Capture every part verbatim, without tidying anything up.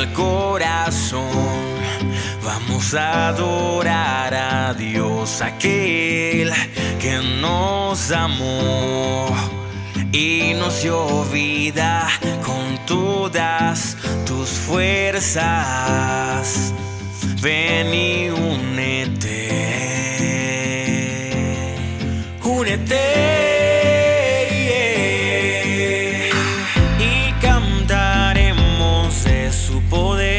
el corazón. Vamos a adorar a Dios, aquel que nos amó y nos dio vida con todas tus fuerzas. Ven y únete, únete. Y cantaremos de su poder.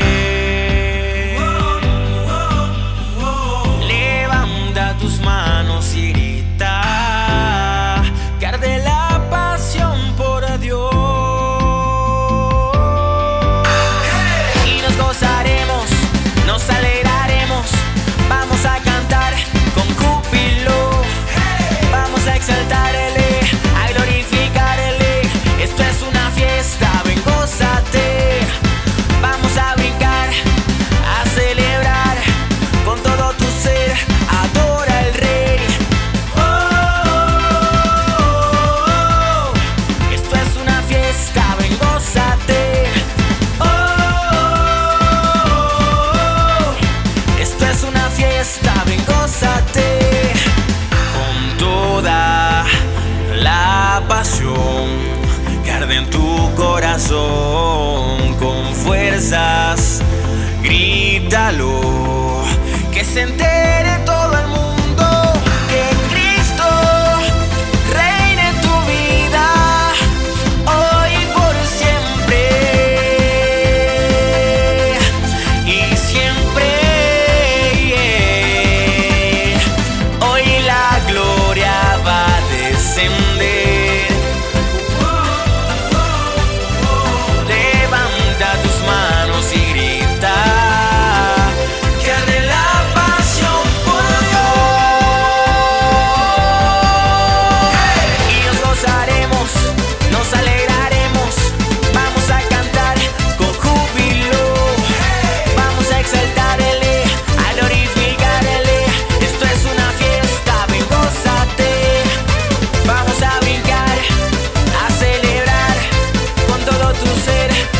Levanta tus manos y grita, que arde la pasión por Dios. Y nos gozaremos, nos alegraremos, vamos a cantar con júbilo, vamos a exaltarle, a glorificarle. Esto es una fiesta, ven, gózate, vamos a brincar, a celebrar con todo tu ser, adora al Rey. Oh, oh, oh, esto es una fiesta, ven, gózate. Oh, oh, esto es una fiesta, ven, gózate. Con toda la pasión que arde en tu corazón, con fuerzas, grítalo, que se entere todo el mundo que Cristo reina en tu vida, hoy y por siempre, y siempre. Hoy la gloria va a descender. Levanta tus manos y grita, que arde la pasión por Dios. Y nos gozaremos, nos alegraremos, vamos a cantar con júbilo, vamos a exaltarle, a glorificarle. Esto es una fiesta, ven, gózate, vamos a brincar, a celebrar con todo tu ser.